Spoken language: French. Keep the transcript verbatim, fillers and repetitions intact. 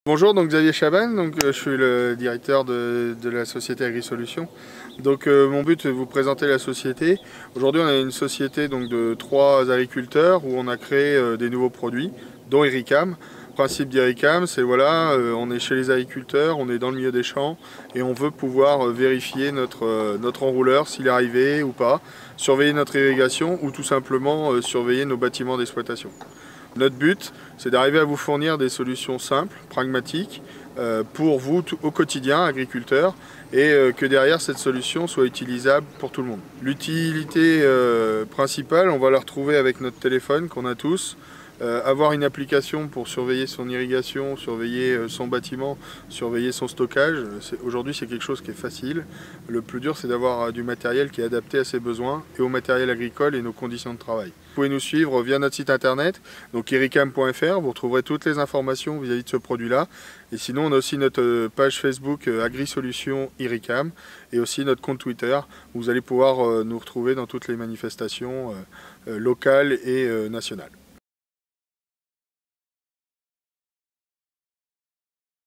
Bonjour, donc Xavier Chaban, donc, euh, je suis le directeur de, de la société AgriSolutions. Donc euh, mon but est de vous présenter la société. Aujourd'hui on a une société donc, de trois agriculteurs où on a créé euh, des nouveaux produits, dont Irricam. Le principe d'Irricam, c'est voilà, euh, on est chez les agriculteurs, on est dans le milieu des champs et on veut pouvoir euh, vérifier notre, euh, notre enrouleur, s'il est arrivé ou pas, surveiller notre irrigation ou tout simplement euh, surveiller nos bâtiments d'exploitation. Notre but, c'est d'arriver à vous fournir des solutions simples, pragmatiques, euh, pour vous tout, au quotidien, agriculteurs, et euh, que derrière cette solution soit utilisable pour tout le monde. L'utilité euh, principale, on va la retrouver avec notre téléphone qu'on a tous. Euh, avoir une application pour surveiller son irrigation, surveiller euh, son bâtiment, surveiller son stockage, aujourd'hui c'est quelque chose qui est facile. Le plus dur c'est d'avoir euh, du matériel qui est adapté à ses besoins et au matériel agricole et nos conditions de travail. Vous pouvez nous suivre via notre site internet, donc irricam point F R, vous retrouverez toutes les informations vis-à-vis de ce produit-là. Et sinon on a aussi notre page Facebook euh, AgriSolutions Irricam et aussi notre compte Twitter où vous allez pouvoir euh, nous retrouver dans toutes les manifestations euh, euh, locales et euh, nationales.